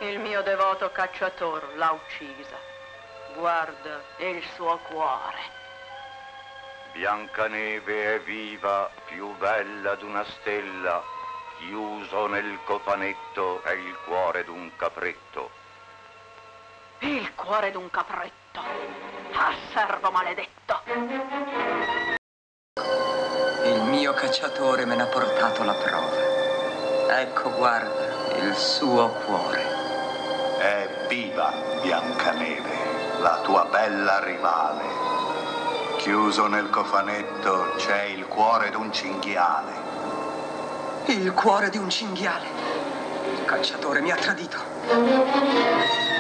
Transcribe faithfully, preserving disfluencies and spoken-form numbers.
Il mio devoto cacciatore l'ha uccisa. Guarda il suo cuore. Biancaneve è viva, più bella d'una stella. Chiuso nel cofanetto è il cuore d'un capretto. Il cuore d'un capretto. Ah, servo maledetto. Il mio cacciatore me n'ha portato la prova. Ecco, guarda, il suo cuore. È viva, Biancaneve, la tua bella rivale. Chiuso nel cofanetto c'è il cuore d'un cinghiale. Il cuore di un cinghiale. Il cacciatore mi ha tradito.